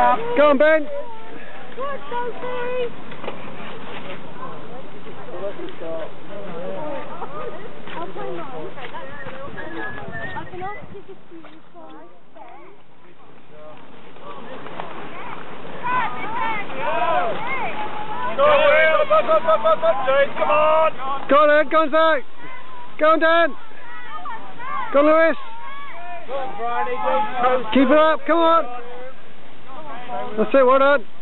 Go on, Ben. Good, Sophie. I'll play mine. I can ask you to see you try. Come on! Go on, Ed. Go on, Zach. Go on, Dan. Go on, Lewis. Keep it up. Come on. That's it. Well done.